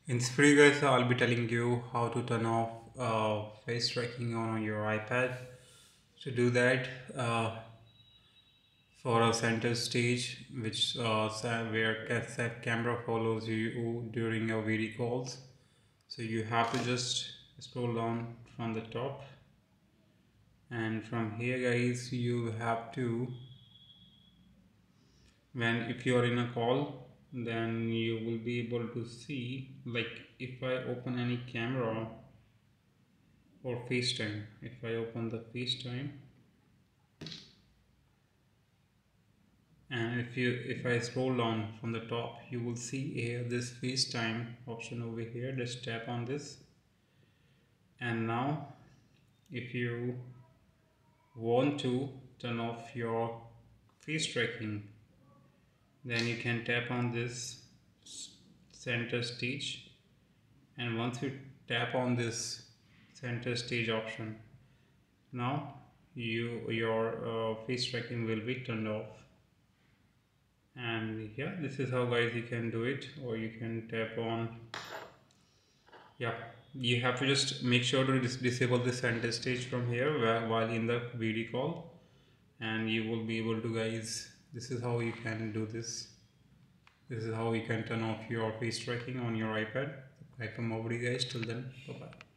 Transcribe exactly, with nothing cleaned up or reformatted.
In this video guys, I'll be telling you how to turn off uh, face tracking on your iPad. To do that, uh, for a center stage, which uh, sa- where ca- sa- camera follows you during your video calls, so you have to just scroll down from the top, and from here, guys, you have to when if you are in a call, then you will be able to see, like if I open any camera or FaceTime. If I open the FaceTime, and if you if I scroll down from the top, you will see here this FaceTime option over here. Just tap on this, and now if you want to turn off your face tracking, then you can tap on this center stage, and once you tap on this center stage option, now you your uh, face tracking will be turned off. And yeah, this is how guys you can do it. Or you can tap on, yeah, you have to just make sure to dis disable the center stage from here while in the video call, and you will be able to, guys, this is how you can do this. This is how you can turn off your face tracking on your iPad. I come over you guys. Till then, bye bye.